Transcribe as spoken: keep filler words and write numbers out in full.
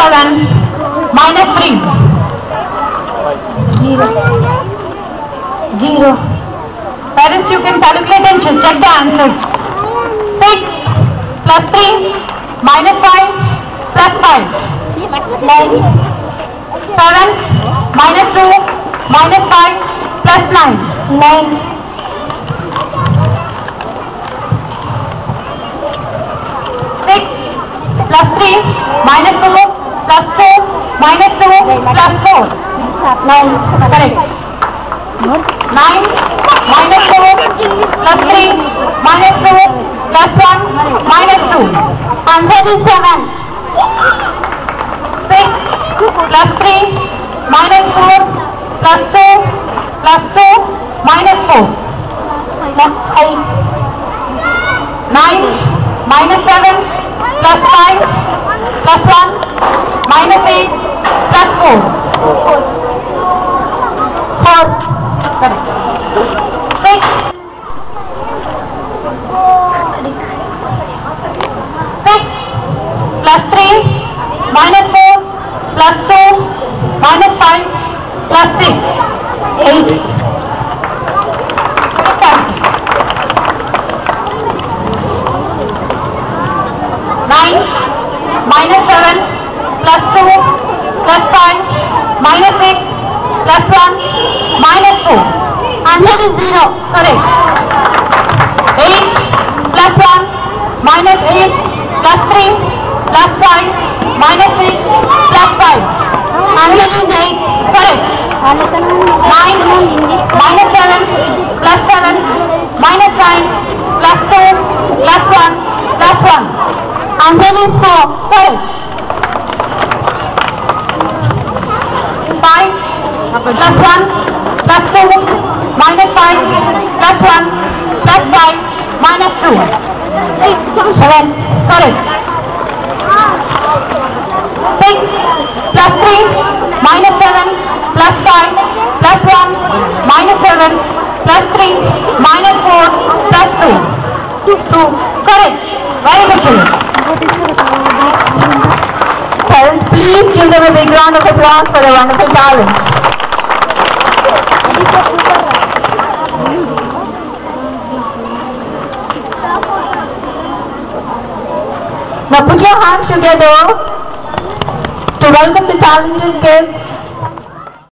seven minus three. Zero. Zero. Parents, you can calculate and check the answers. six plus three minus five plus five. nine. seven minus two minus five plus nine. nine. six plus three minus four plus two minus two plus four. nine. Correct. nine minus four plus three minus two plus one minus two. Answer is seven. six plus three minus four plus two plus two minus four. That's five. nine minus seven plus five plus one minus eight plus four. four. Correct. six. six plus three minus four plus two minus five plus six. eight. nine minus seven plus two plus five minus six plus one minus four. Answer is zero. Correct. eight plus one minus eight plus three plus five minus six plus five. Answer is eight. Correct. nine minus seven plus seven minus nine plus two plus one plus one. Answer is four. Correct. five plus one plus two minus five plus one plus five minus two. seven. Correct. six plus three minus seven plus five plus one minus seven plus three minus four plus two. two. Correct. Very good children. Parents, please give them a big round of applause for their wonderful talents. Now put your hands together to welcome the talented kids